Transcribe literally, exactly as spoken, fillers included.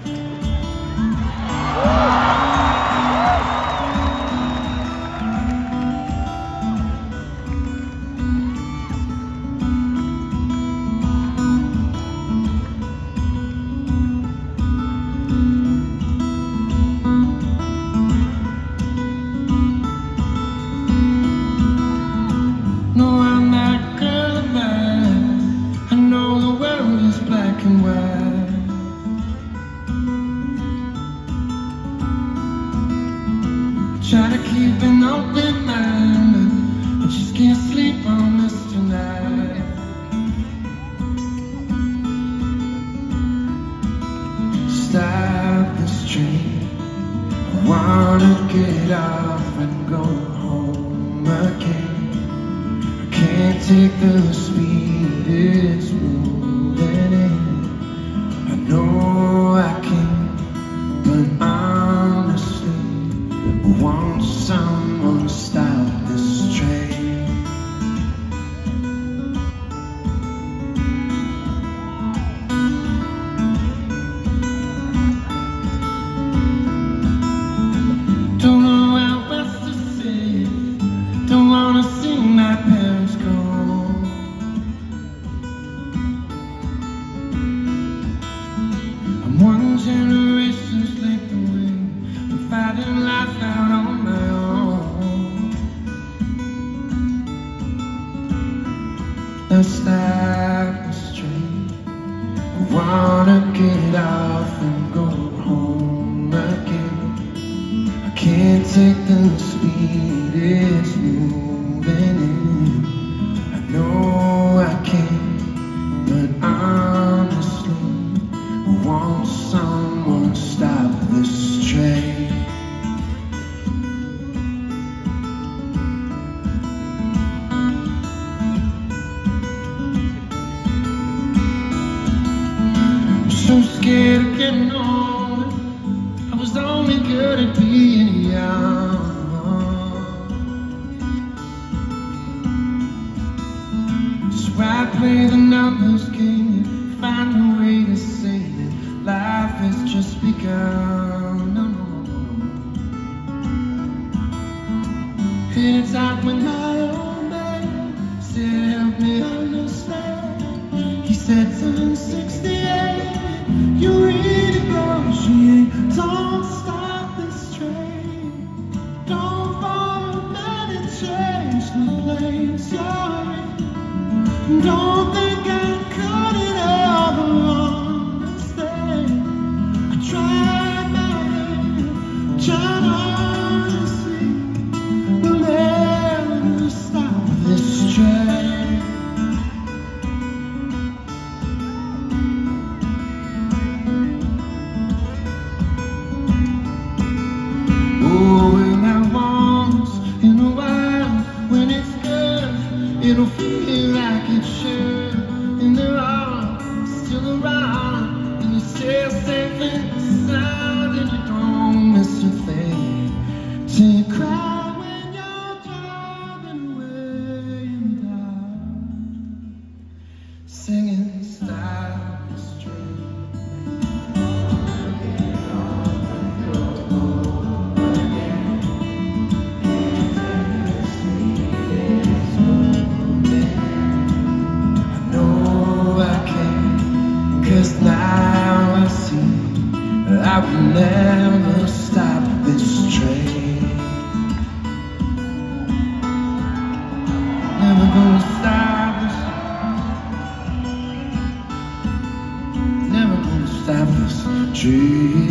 Try to keep an open mind, but I just can't sleep on this tonight. Stop this train, I wanna get off and go home again. I can't take the speed it's moving in. I know I can, but honestly I want someone to stop this train. Don't know how else to say it. Don't wanna see my parents go. I'm one generation slipping away. I'm fighting life out on my own. Now stop this train. I wanna get off and go home again. I can't take the speed it's moving in. I know I can, but honestly I want someone to stop this train. I'm so scared of getting older. I was only good at being young. So I play the numbers game and find a way to say that life has just begun. No, no, no, no. And it's out when my old man said, help me understand. He said, turn sixty-eight, you really negotiate. Don't stop this train. Don't follow man and change the place you're in. Don't think I cut it all along and stay. I tried my hand, tried honestly, will never stop this train. Oh, and I once in a while, when it's good, it'll feel like it should. And they're all still around, and you stay safe and sound, and you don't miss a thing till you cry when you're driving away in the dark, singing stop this train. Cause now I see that I will never stop this train. Never gonna stop this. Never gonna stop this train.